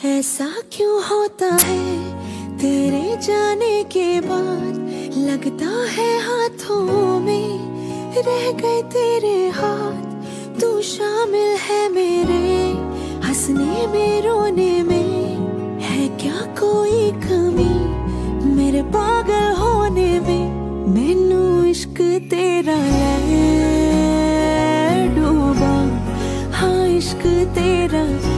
ऐसा क्यों होता है तेरे जाने के बाद, लगता है हाथों में रह गए तेरे हाथ। तू शामिल है मेरे हंसने में रोने में, है क्या कोई कमी मेरे पागल होने में। मैनू इश्क तेरा ले डूबा, हाँ इश्क तेरा